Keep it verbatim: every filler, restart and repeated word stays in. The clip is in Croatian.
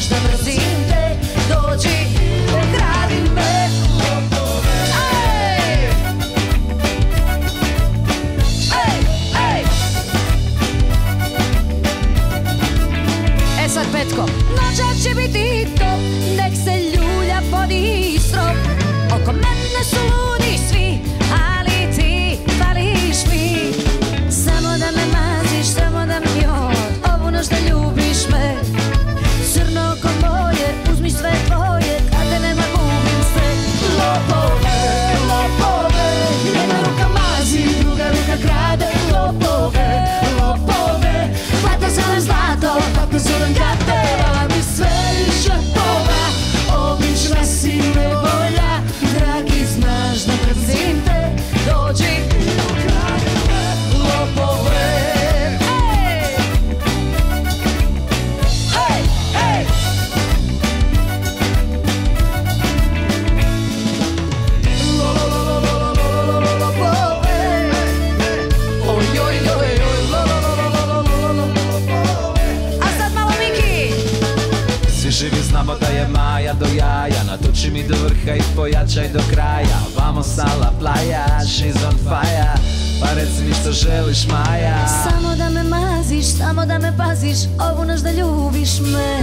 da mrzim te, dođi, ukradi me. Ej! Ej, ej! E sad petko, noćas će biti top, nek se ljulja vodi strop. Oko mene su ludi svi, ali ti fališ mi. Samo da me maziš, samo da mi od ovu noć da ljubiš me. Crno ko moje, uzmi sve tvoje, kad te nema gubim se. Lopove, lopove, jedna ruka mazi, druga ruka krade. Lopove, lopove, hvata se nam zlato, hvata se nam kate. Radi sve iz žepova, obična si nevolja. Dragi, znaš da mrzim te, dođi, ukradi me. Lopove. Živi znamo da je Maja do jaja, natoči mi do vrha i pojačaj do kraja. Vamos a la playa, she's on fire, pa reci mi što želiš Maja. Samo da me maziš, samo da me paziš, ovu noć da ljubiš me.